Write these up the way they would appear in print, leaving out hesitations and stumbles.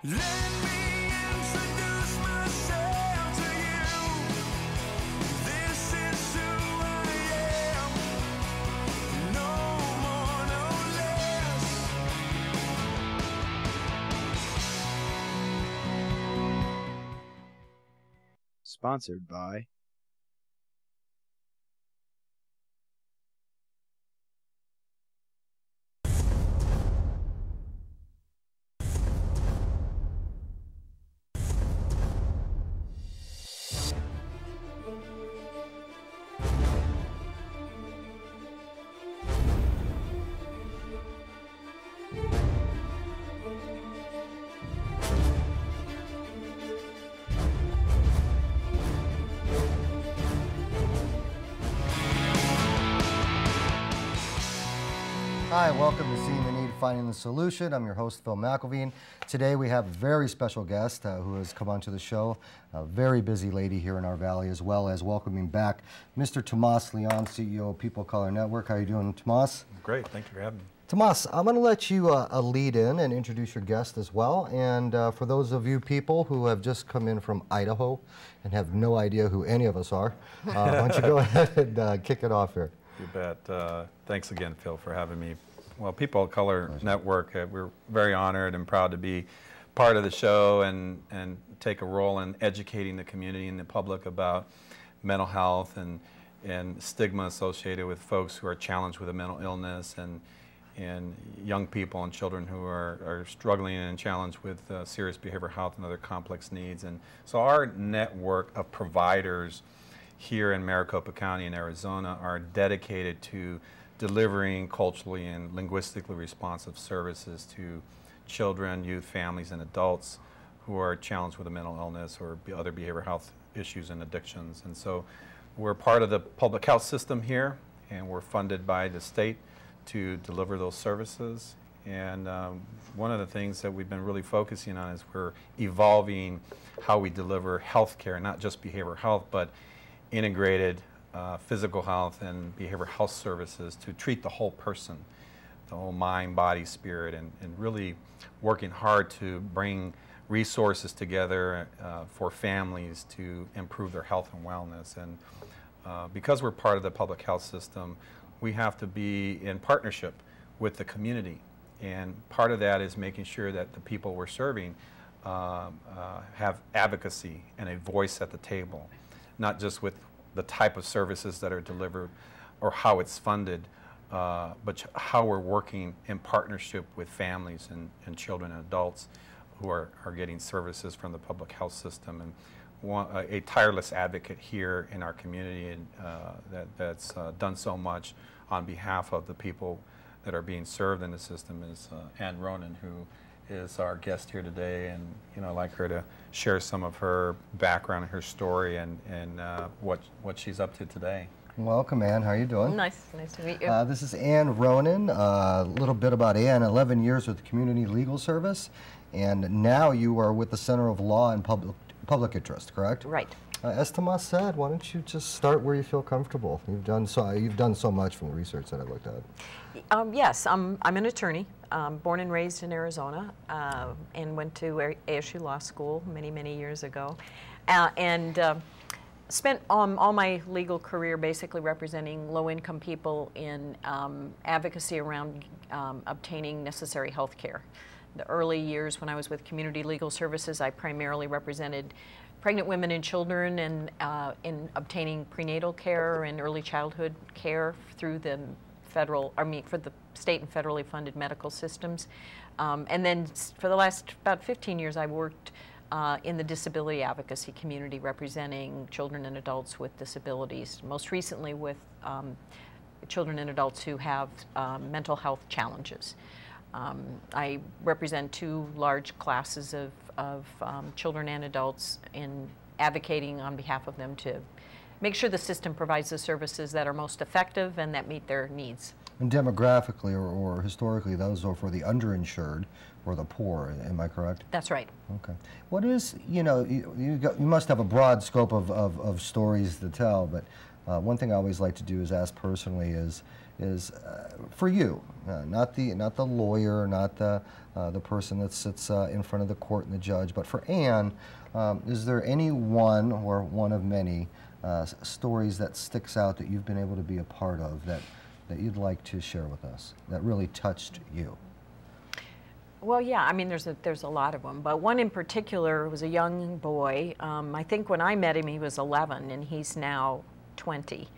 Let me introduce myself to you. This is who I am. No more, no less. Sponsored by Hi, welcome to Seeing the Need, Finding the Solution. I'm your host, Phil McIlveen. Today we have a very special guest who has come onto the show, a very busy lady here in our valley, as well as welcoming back Mr. Tomas Leon, CEO of People of Color Network. How are you doing, Tomas? Great, thank you for having me. Tomas, I'm going to let you lead in and introduce your guest as well. And for those of you people who have just come in from Idaho and have no idea who any of us are, why don't you go ahead and kick it off here. You bet. Thanks again, Phil, for having me. Well, People of Color Network, we're very honored and proud to be part of the show and take a role in educating the community and the public about mental health and stigma associated with folks who are challenged with a mental illness and young people and children who are struggling and challenged with serious behavioral health and other complex needs. And so our network of providers here in Maricopa County in Arizona are dedicated to delivering culturally and linguistically responsive services to children, youth, families, and adults who are challenged with a mental illness or other behavioral health issues and addictions. And so we're part of the public health system here, and we're funded by the state to deliver those services. And one of the things that we've been really focusing on is we're evolving how we deliver health care, not just behavioral health, but integrated physical health and behavioral health services to treat the whole person, the whole mind, body, spirit, and really working hard to bring resources together for families to improve their health and wellness. And because we're part of the public health system, we have to be in partnership with the community. And part of that is making sure that the people we're serving have advocacy and a voice at the table, not just with the type of services that are delivered or how it's funded, but how we're working in partnership with families and children and adults who are getting services from the public health system. And a tireless advocate here in our community and, that's done so much on behalf of the people that are being served in the system is Anne Ronan, who is our guest here today, and I'd like her to share some of her background and her story and what she's up to today. Welcome, Anne. How are you doing? Nice to meet you. This is Anne Ronan. A little bit about Anne: 11 years with Community Legal Service, and now you are with the Center of Law and Public Interest, correct? Right. As Tomas said, why don't you just start where you feel comfortable? You've done so much from the research that I looked at. Yes, I'm an attorney, born and raised in Arizona, and went to ASU Law School many years ago, and spent all my legal career basically representing low-income people in advocacy around obtaining necessary health care. The early years when I was with Community Legal Services, I primarily represented pregnant women and children and in obtaining prenatal care and early childhood care through the for the state and federally funded medical systems. And then for the last about 15 years, I worked in the disability advocacy community representing children and adults with disabilities, most recently with children and adults who have mental health challenges. I represent two large classes of children and adults in advocating on behalf of them to make sure the system provides the services that are most effective and that meet their needs. And demographically or historically, those are for the underinsured or the poor, am I correct? That's right. Okay. What is, you must have a broad scope of stories to tell, but one thing I always like to do is ask personally is, is for you, not the lawyer, not the person that sits in front of the court and the judge, but for Anne, is there any one or one of many stories that sticks out that you've been able to be a part of that you'd like to share with us that really touched you? Well, yeah, I mean, there's a lot of them, but one in particular was a young boy. I think when I met him, he was 11, and he's now 20.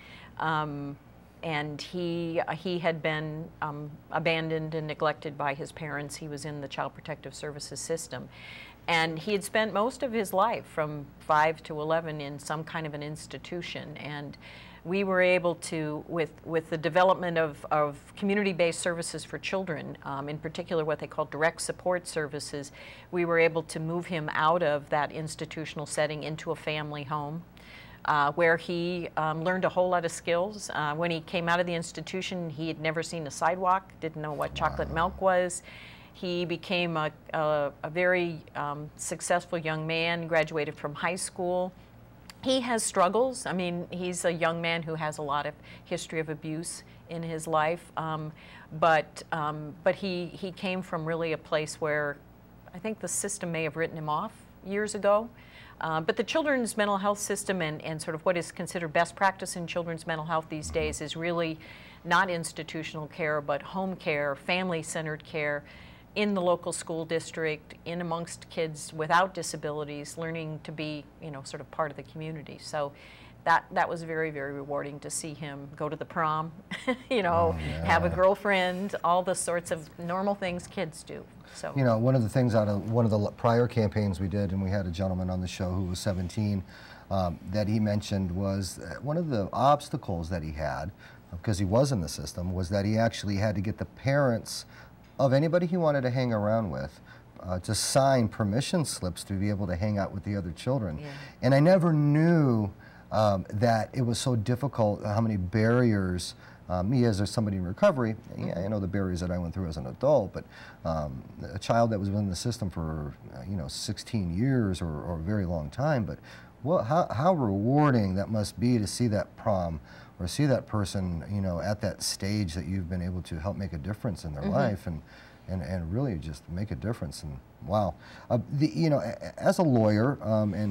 And he had been abandoned and neglected by his parents. He was in the Child Protective Services system. And he had spent most of his life, from 5 to 11, in some kind of an institution. And we were able to, with the development of community-based services for children, in particular what they call direct support services, we were able to move him out of that institutional setting into a family home, where he learned a whole lot of skills. When he came out of the institution, he had never seen a sidewalk, didn't know what chocolate milk was. He became a very successful young man, graduated from high school. He has struggles. I mean, he's a young man who has a lot of history of abuse in his life, but he came from really a place where I think the system may have written him off years ago. But the children's mental health system and sort of what is considered best practice in children's mental health these days is really not institutional care, but home care, family-centered care, in the local school district, in amongst kids without disabilities, learning to be, you know, sort of part of the community. So that was very, very rewarding to see him go to the prom, you know, have a girlfriend, all the sorts of normal things kids do. So, you know, one of the things out of one of the prior campaigns we did, and we had a gentleman on the show who was 17, that he mentioned was one of the obstacles that he had, because he was in the system, was that he actually had to get the parents of anybody he wanted to hang around with to sign permission slips to be able to hang out with the other children. Yeah. And I never knew that it was so difficult, how many barriers, me as somebody in recovery, yeah, I know the barriers that I went through as an adult, but a child that was in the system for, 16 years or a very long time, but how rewarding that must be to see that prom or see that person, at that stage that you've been able to help make a difference in their life and really just make a difference. And wow, as a lawyer,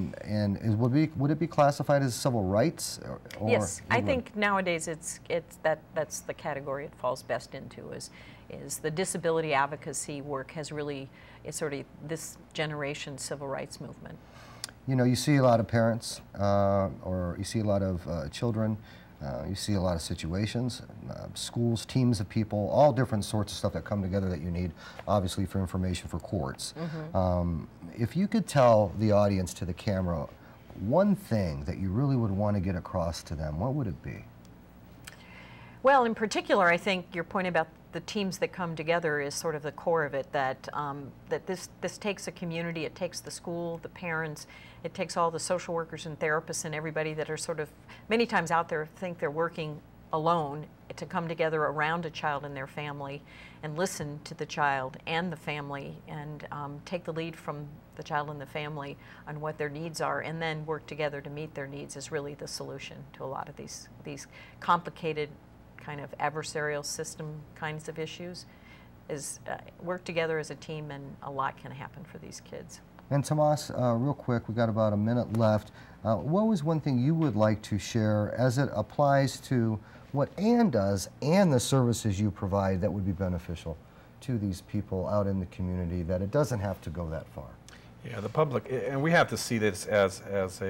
would it be classified as civil rights? Or yes, I think nowadays that's the category it falls best into. Is the disability advocacy work has really, it's sort of this generation's civil rights movement. You see a lot of parents, or you see a lot of children. You see a lot of situations, schools, teams of people, all different sorts of stuff that come together that you need, obviously, for information for courts. If you could tell the audience, to the camera, one thing that you really would want to get across to them, what would it be? Well, in particular, I think your point about the teams that come together is sort of the core of it, that this takes a community, it takes the school, the parents, it takes all the social workers and therapists and everybody that are sort of many times out there think they're working alone, to come together around a child and their family and listen to the child and the family and take the lead from the child and the family on what their needs are, and then work together to meet their needs is really the solution to a lot of these complicated kind of adversarial system kinds of issues. Is work together as a team, and a lot can happen for these kids. And Tomas, real quick, we got about a minute left. What was one thing you would like to share as it applies to what Anne does and the services you provide that would be beneficial to these people out in the community, that it doesn't have to go that far? Yeah, the public, and we have to see this as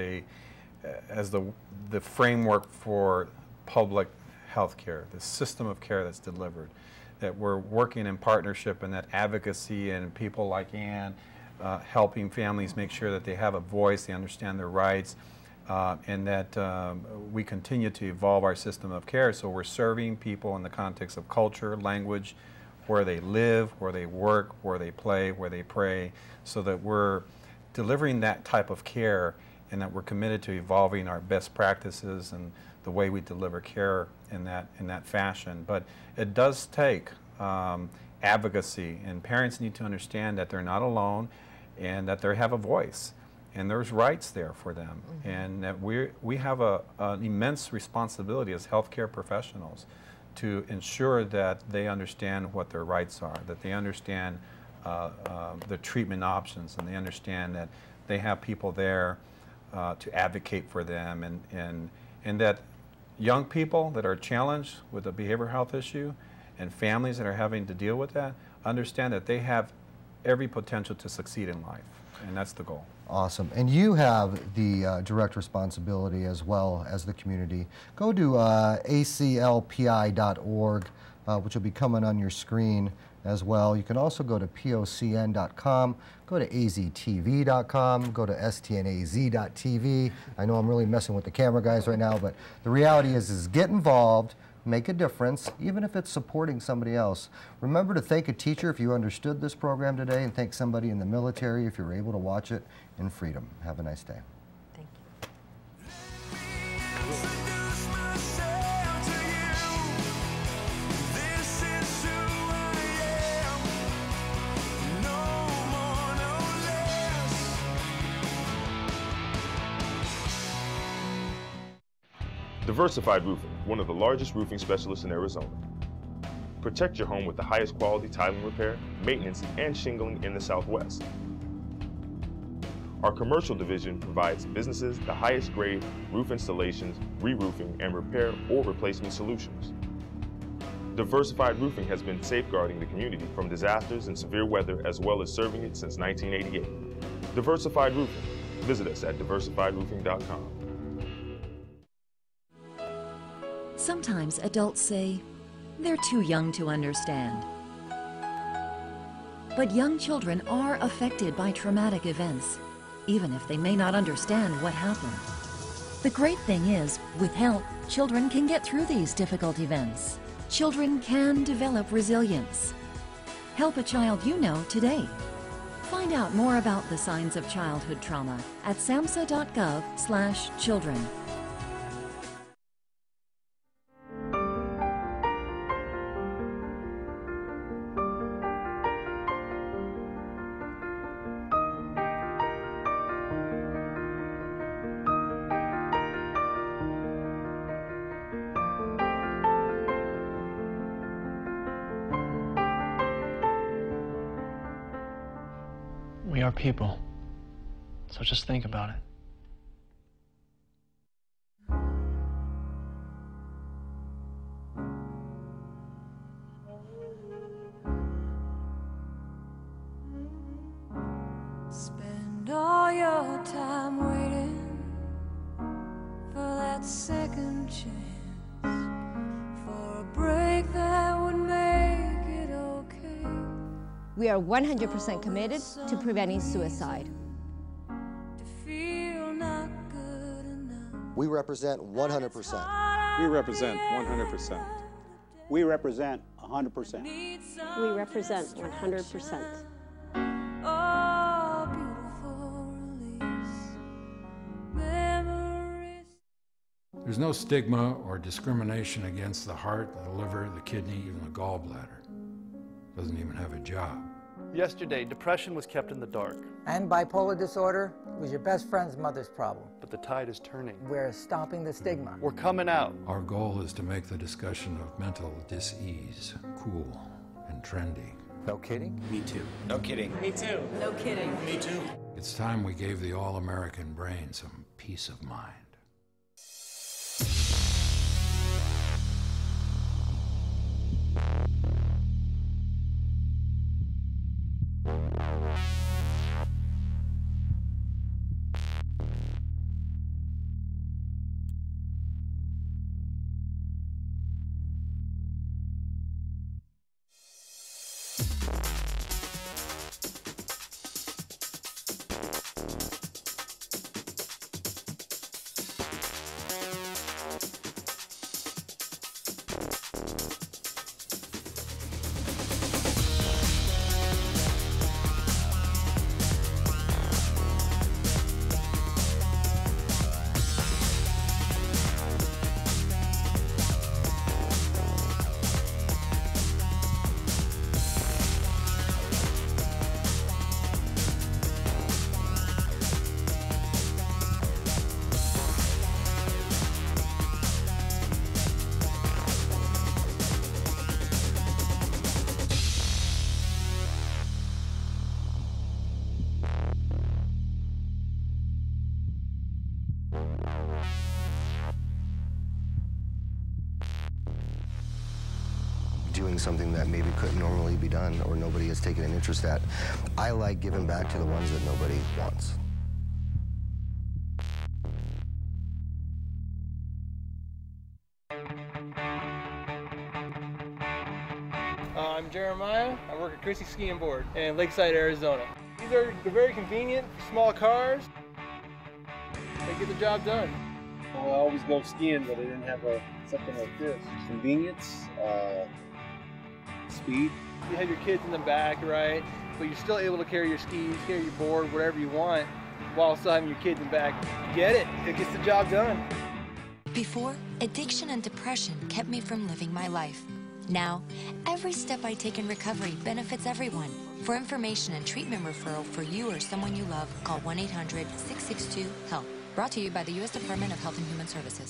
the framework for public health care, the system of care that's delivered, that we're working in partnership, and that advocacy and people like Anne helping families make sure that they have a voice, they understand their rights, and that we continue to evolve our system of care, so we're serving people in the context of culture, language, where they live, where they work, where they play, where they pray, so that we're delivering that type of care, and that we're committed to evolving our best practices and the way we deliver care in that fashion. But it does take advocacy, and parents need to understand that they're not alone and that they have a voice and there's rights there for them, and that we have an immense responsibility as healthcare professionals to ensure that they understand what their rights are, that they understand the treatment options, and they understand that they have people there to advocate for them, and that young people that are challenged with a behavioral health issue and families that are having to deal with that understand that they have every potential to succeed in life, and that's the goal. Awesome. And you have the direct responsibility as well as the community. Go to aclpi.org, which will be coming on your screen as well. You can also go to POCN.com, go to aztv.com, go to stnaz.tv. I know I'm really messing with the camera guys right now, but the reality is get involved, make a difference, even if it's supporting somebody else. Remember to thank a teacher if you understood this program today, and thank somebody in the military if you're able to watch it in freedom. Have a nice day. Thank you. Introduce myself to you. This is who I am. No more, no less. Diversified Roofing, one of the largest roofing specialists in Arizona. Protect your home with the highest quality tiling repair, maintenance, and shingling in the Southwest. Our commercial division provides businesses the highest grade roof installations, re-roofing, and repair or replacement solutions. Diversified Roofing has been safeguarding the community from disasters and severe weather, as well as serving it since 1988. Diversified Roofing. Visit us at diversifiedroofing.com. Sometimes adults say they're too young to understand. But young children are affected by traumatic events, even if they may not understand what happened. The great thing is, with help, children can get through these difficult events. Children can develop resilience. Help a child you know today. Find out more about the signs of childhood trauma at samhsa.gov/children. We are people, so just think about it. Spend all your time waiting for that second chance, for a break that would make it okay. We are 100% committed to preventing suicide. To feel not good enough. We represent 100%. We represent 100%. We represent 100%. We represent 100%. Oh, beautiful release. Memories. There's no stigma or discrimination against the heart, the liver, the kidney, even the gallbladder. Doesn't even have a job. Yesterday, depression was kept in the dark, And bipolar disorder was your best friend's mother's problem. but the tide is turning. We're stopping the stigma. We're coming out. Our goal is to make the discussion of mental dis-ease cool and trendy. No kidding? Me too. No kidding. Me too. No kidding. Me too. It's time we gave the all-American brain some peace of mind. doing something that maybe couldn't normally be done or nobody has taken an interest at. I like giving back to the ones that nobody wants. I'm Jeremiah. I work at Chrissy Ski and Board in Lakeside, Arizona. They're very convenient, small cars. They get the job done. I always go skiing, but I didn't have something like this. Convenience, speed. You have your kids in the back, right? But you're still able to carry your skis, carry your board, whatever you want, while still having your kids in the back. Get it. It gets the job done. Before, addiction and depression kept me from living my life. Now, every step I take in recovery benefits everyone. For information and treatment referral for you or someone you love, call 1-800-662-HELP. Brought to you by the U.S. Department of Health and Human Services.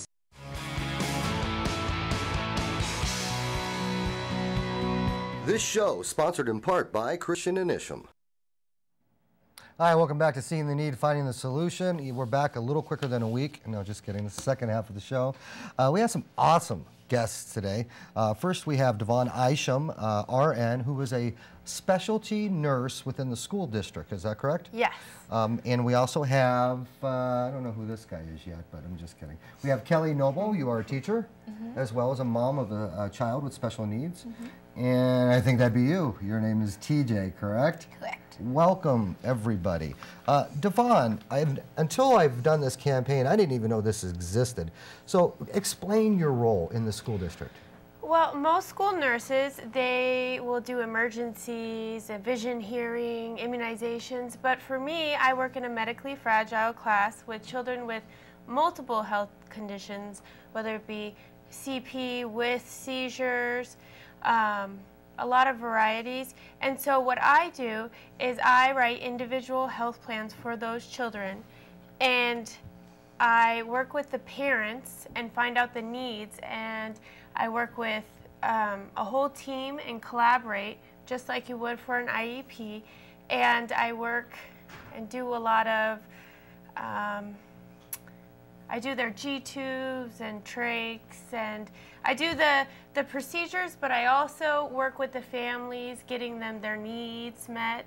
This show sponsored in part by Dvonne Isham. Hi, welcome back to Seeing the Need, Finding the Solution. We're back a little quicker than a week. No, just kidding. This is the second half of the show. We have some awesome guests today. First, we have Dvonne Isham, RN, who is a specialty nurse within the school district. Is that correct? Yes. And we also have, I don't know who this guy is yet, but I'm just kidding. We have Kelly Noble. You are a teacher, as well as a mom of a child with special needs. And I think that'd be you. Your name is TJ, correct? Correct. Welcome, everybody. Dvonne, until I've done this campaign, I didn't even know this existed. So explain your role in the school district. Well, most school nurses, they will do emergencies, vision, hearing, immunizations, but for me, I work in a medically fragile class with children with multiple health conditions, whether it be CP with seizures, a lot of varieties. And so what I do is I write individual health plans for those children, and I work with the parents and find out the needs, and I work with a whole team and collaborate just like you would for an IEP. And I work and do a lot of, I do their G-tubes and trachs, and I do the procedures, but I also work with the families, getting them their needs met,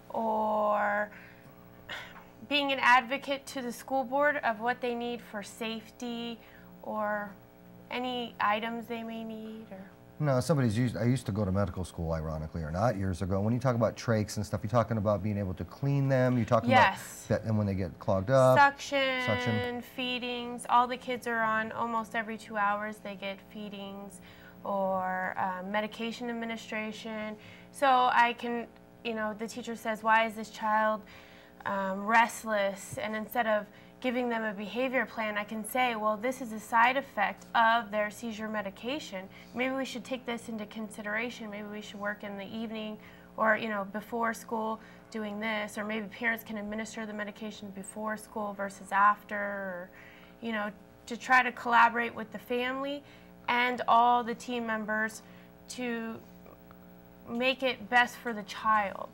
or being an advocate to the school board of what they need for safety or any items they may need. Or No, I used to go to medical school, ironically or not, years ago. When you talk about trachs and stuff, you're talking about being able to clean them. You're talking about that, and when they get clogged up. Suction, feedings. All the kids are on almost every 2 hours. They get feedings or medication administration. So I can, the teacher says, why is this child restless? And instead of giving them a behavior plan, I can say, well, this is a side effect of their seizure medication. Maybe we should take this into consideration. Maybe we should work in the evening or, before school doing this, or maybe parents can administer the medication before school versus after, or, to try to collaborate with the family and all the team members to make it best for the child.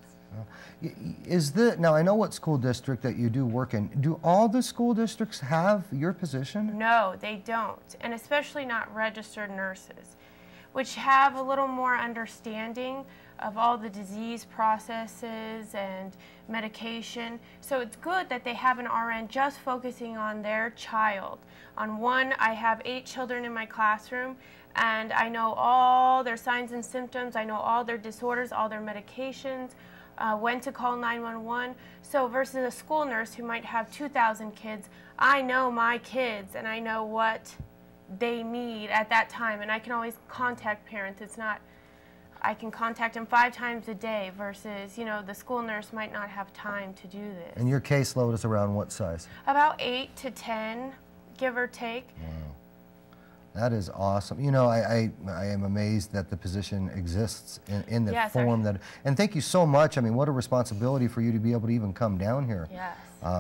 Now I know what school district that you do work in. Do all the school districts have your position? No, they don't, and especially not registered nurses, which have a little more understanding of all the disease processes and medication. So it's good that they have an RN just focusing on their child. On one, I have 8 children in my classroom, and I know all their signs and symptoms. I know all their disorders, all their medications, when to call 911. So versus a school nurse who might have 2,000 kids, I know my kids and I know what they need at that time, and I can always contact parents. It's not, I can contact them 5 times a day versus, the school nurse might not have time to do this. And your caseload is around what size? About 8 to 10, give or take. Wow. That is awesome. I am amazed that the position exists in the form that, and thank you so much. I mean, what a responsibility for you to be able to even come down here. Yes.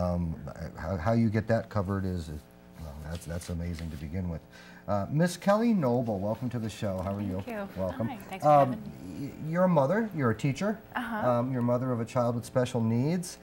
How you get that covered is, well, that's amazing to begin with. Miss Kelly Noble, welcome to the show. How are you? Thank you. Welcome. Hi, thanks for having me. You're a mother, you're a teacher. You're a mother of a child with special needs.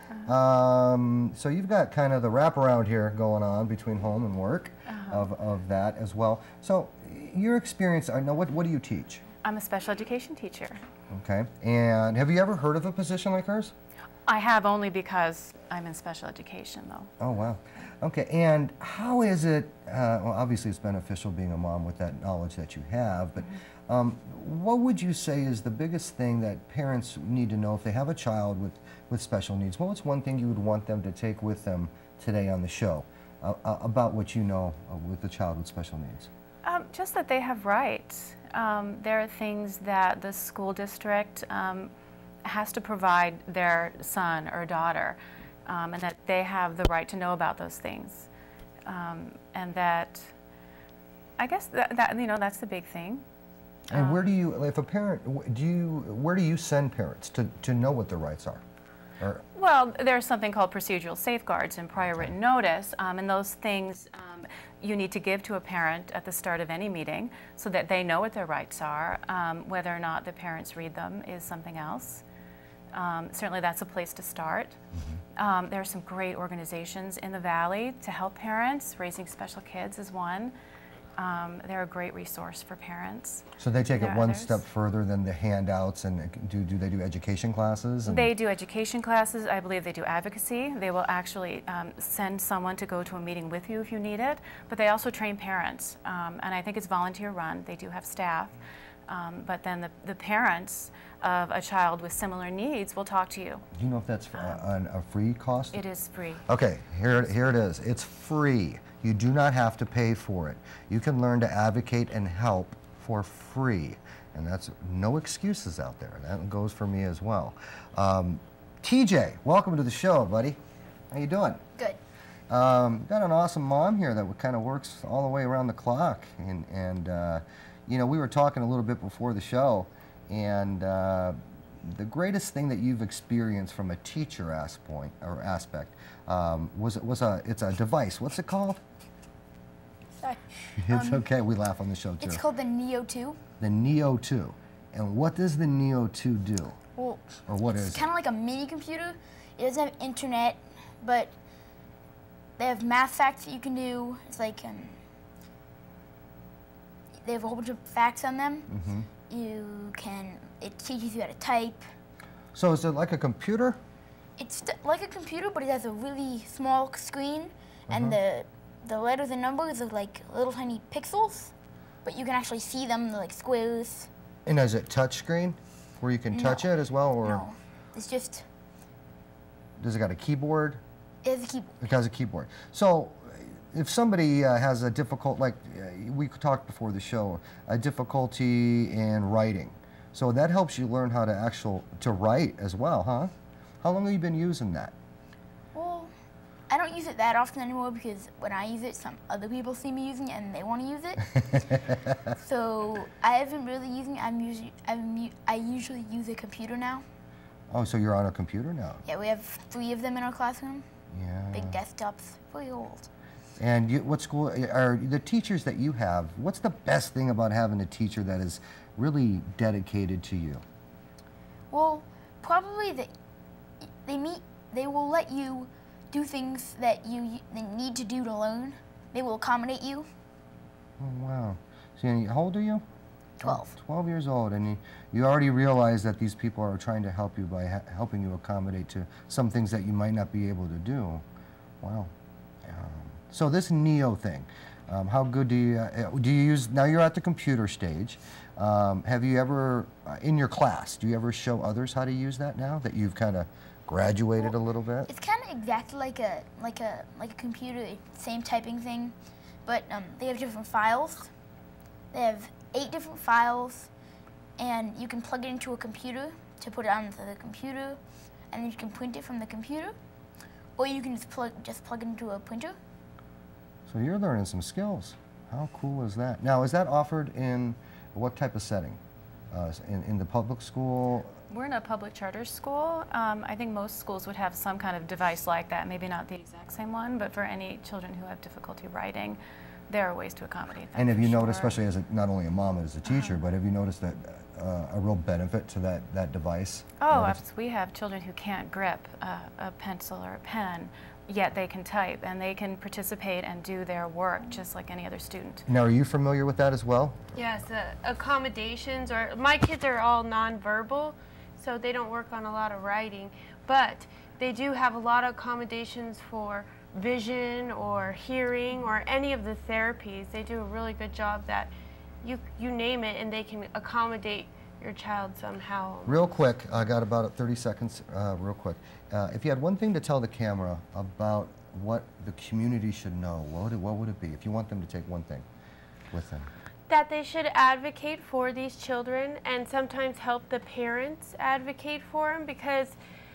So you've got kind of the wraparound here going on between home and work of that as well. So your experience, I know, what do you teach? I'm a special education teacher. Okay. And have you ever heard of a position like hers? I have, only because I'm in special education, though. Oh, wow. Okay. And how is it, well, obviously it's beneficial being a mom with that knowledge that you have, but what would you say is the biggest thing that parents need to know if they have a child with special needs? What's one thing you would want them to take with them today on the show about what you know with the child with special needs? Just that they have rights. There are things that the school district has to provide their son or daughter, and that they have the right to know about those things. And that, I guess that you know, that's the big thing. And where do you, if a parent, where do you send parents to know what their rights are? Or, well, there's something called procedural safeguards and prior written notice, and those things you need to give to a parent at the start of any meeting so that they know what their rights are. Whether or not the parents read them is something else. Certainly that's a place to start. There are some great organizations in the Valley to help parents. Raising Special Kids is one. They're a great resource for parents. So they take it one step further than the handouts, and do they do education classes? They do education classes. I believe they do advocacy. They will actually send someone to go to a meeting with you if you need it, but they also train parents, and I think it's volunteer run. They do have staff, but then the parents of a child with similar needs will talk to you. Do you know if that's a free cost? It is free. Okay, here it is. It's free. You do not have to pay for it. You can learn to advocate and help for free. And that's no excuses out there. That goes for me as well. TJ, welcome to the show, buddy. How you doing? Good. Got an awesome mom here that kind of works all the way around the clock. And you know, we were talking a little bit before the show, and the greatest thing that you've experienced from a teacher aspect it's a device. What's it called? Sorry. It's okay. We laugh on the show too. It's called the Neo 2. The Neo 2. And what does the Neo 2 do? Well, or what is it? It's kind of like a mini computer. It doesn't have internet, but they have math facts that you can do. It's like they have a whole bunch of facts on them. It teaches you how to type. So is it like a computer? It's like a computer, but it has a really small screen, and the letters and numbers are like little tiny pixels, but you can actually see them, like squares. And is it touch screen, where you can touch it as well, or? No, it's just. Does it got a keyboard? It has a keyboard. It has a keyboard. So, if somebody has a like we talked before the show, a difficulty in writing, so that helps you learn how to write as well, huh? How long have you been using that? Well, I don't use it that often anymore because when I use it, some other people see me using it and they want to use it. So I haven't really using it. I usually use a computer now. Oh, so you're on a computer now? Yeah, we have 3 of them in our classroom. Yeah. Big desktops, pretty old. And what school are the teachers that you have? What's the best thing about having a teacher that is really dedicated to you? Well, probably they will let you do things that you need to do to learn. They will accommodate you. Oh, wow. So how old are you? 12. 12 years old, and you already realize that these people are trying to help you by helping you accommodate to some things that you might not be able to do. Wow. So this Neo thing, how good do you use, now you're at the computer stage, have you ever, in your class, do you ever show others how to use that now that you've kind of graduated a little bit? It's kind of exactly like a computer, same typing thing, but they have different files. They have 8 different files, and you can plug it into a computer to put it onto the computer, and then you can print it from the computer, or you can just plug it into a printer. So you're learning some skills. How cool is that? Now, is that offered in what type of setting? In the public school? We're in a public charter school. I think most schools would have some kind of device like that, maybe not the exact same one, but for any children who have difficulty writing, there are ways to accommodate them. And have you noticed, especially as not only a mom as a teacher, but have you noticed that a real benefit to that device? Oh, we have children who can't grip a pencil or a pen, yet they can type and they can participate and do their work just like any other student. Now, are you familiar with that as well? Yes, accommodations, or my kids are all nonverbal, so they don't work on a lot of writing, but they do have a lot of accommodations for vision or hearing or any of the therapies. They do a really good job that you name it and they can accommodate your child somehow. Real quick, I got about 30 seconds, real quick. If you had one thing to tell the camera about what the community should know, what would it be? If you want them to take one thing with them. That they should advocate for these children and sometimes help the parents advocate for them, because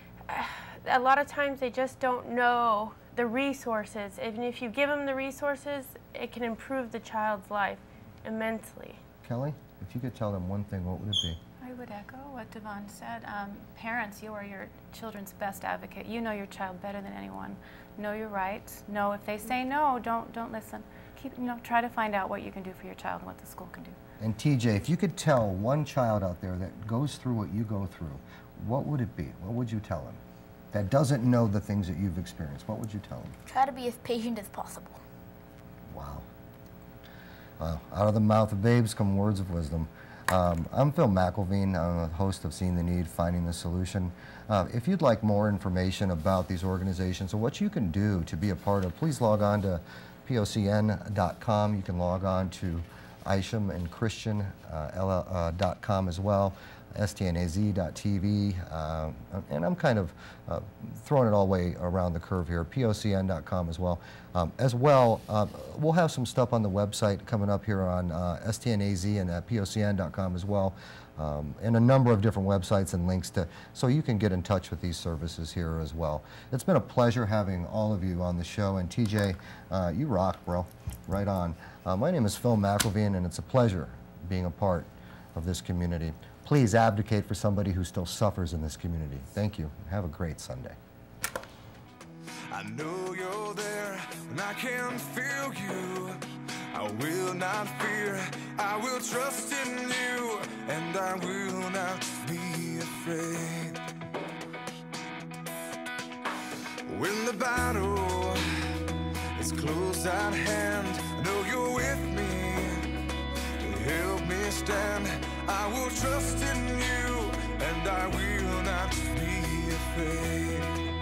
a lot of times they just don't know the resources. And if you give them the resources, it can improve the child's life immensely. Kelly, if you could tell them one thing, what would it be? I would echo what Dvonne said. Parents, you are your children's best advocate. You know your child better than anyone. Know your rights. Know if they say no, don't listen. Try to find out what you can do for your child and what the school can do. And TJ, if you could tell one child out there that goes through what you go through, what would it be? What would you tell him? That doesn't know the things that you've experienced, what would you tell him? Try to be as patient as possible. Wow. Out of the mouth of babes come words of wisdom. I'm Phil McIlveen. I'm the host of Seeing the Need, Finding the Solution. If you'd like more information about these organizations or what you can do to be a part of, please log on to PCN.com. You can log on to Isham and Christian.com as well, STNAZ.tv, and I'm kind of throwing it all the way around the curve here, POCN.com as well. We'll have some stuff on the website coming up here on STNAZ and POCN.com as well, and a number of different websites and links so you can get in touch with these services here as well. It's been a pleasure having all of you on the show, and TJ, you rock, bro. Right on. My name is Phil McIlveen, and it's a pleasure being a part of this community. Please advocate for somebody who still suffers in this community. Thank you. Have a great Sunday. I know you're there when I can feel you. I will not fear, I will trust in you, and I will not be afraid. When the battle is close at hand, I know you're with me. Help me stand. I will trust in you, and I will not be afraid.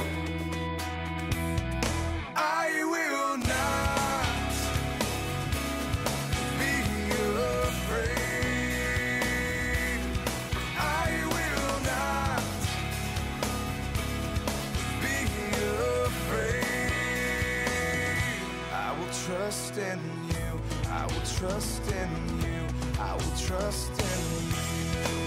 I will not be afraid. I will not be afraid. I will trust in you. I will trust in you. I will trust in you.